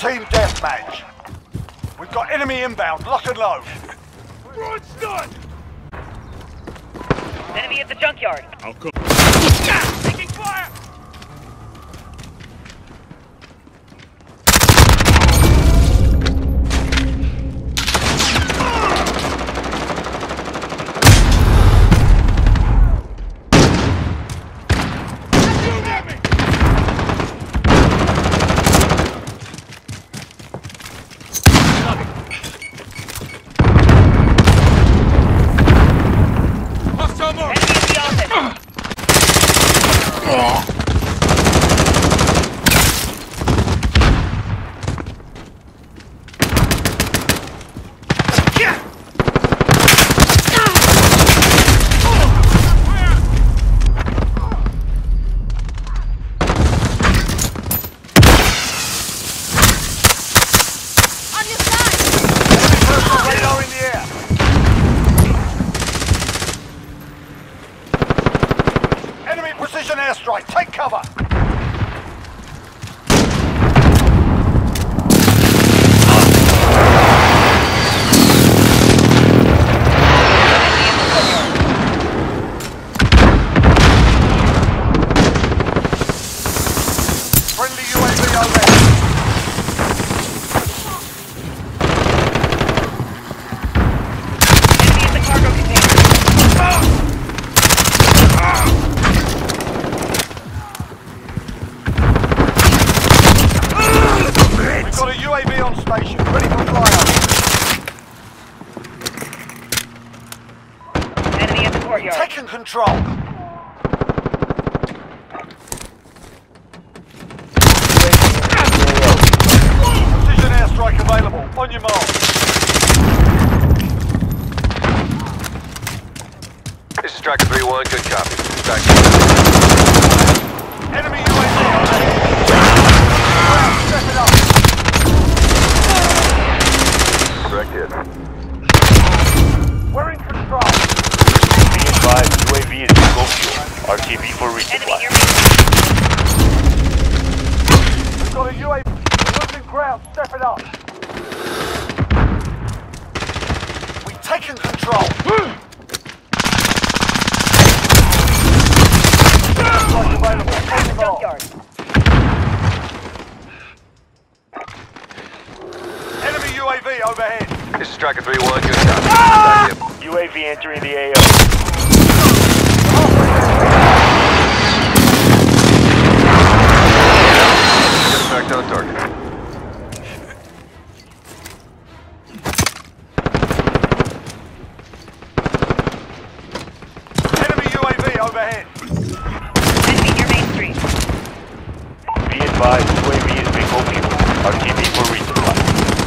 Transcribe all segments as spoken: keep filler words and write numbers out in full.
Team deathmatch. We've got enemy inbound. Lock and load. Enemy at the junkyard. I'll come. Taking fire! Precision airstrike, take cover! Friendly U A V overhead. Enemy at the cargo container. We've got a U A V on station, ready for flyover. Enemy at the courtyard. Taking control. Precision airstrike available. On your mark. This is Striker three one, good copy. Back. Enemy U A V on ahead. Step it up. Direct hit. We're in control. Be advised, U A V is in go fuel. R T B for Enemy resupply. near me. We've got a U A V. Losing ground. Step it up. We've taken control. Airstrike available. On your mark. Junkyard. Enemy U A V overhead. This is Striker three one, good copy. Back hit. U A V entering the A O. Get effect on target. Enemy U A V overhead. Enemy near Main Street. Be advised, U A V is in go fuel. R T B for resupply.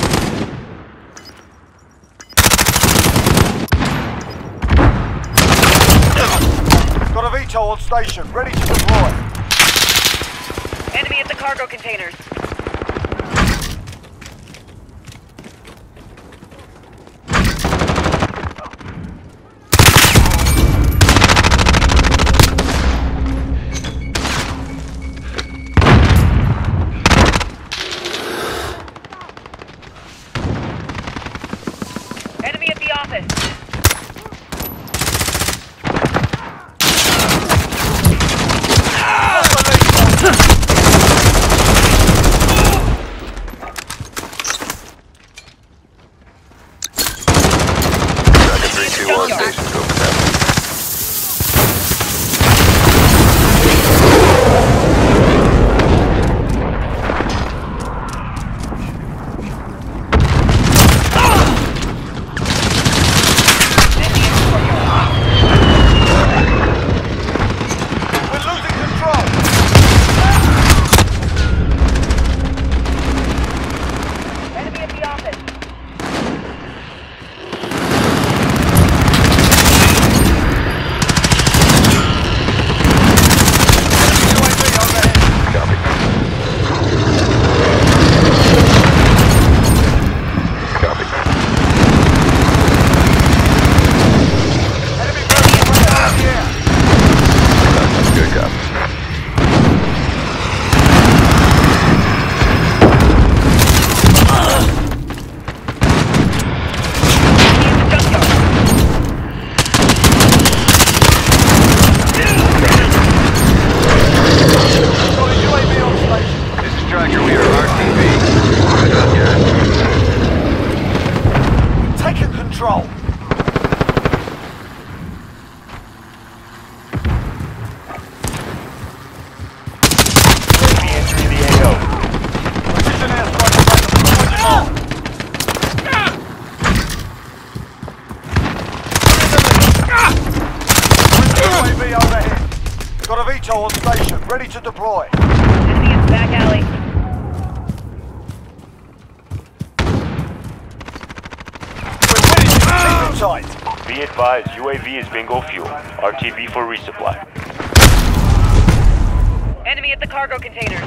Got a V TOL on station, ready to deploy. Enemy at the cargo containers. Enemy at the office. ready to deploy. Enemy in the back alley. We're finished. Keep it tight. Be advised, U A V is bingo fuel. R T B for resupply. Enemy at the cargo containers.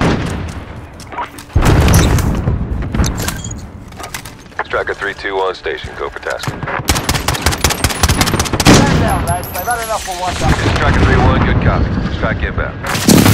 Striker three two on station. Go for task. Stand down, lads. They've had enough for one day. This is Striker three one. Good copy. Strike inbound.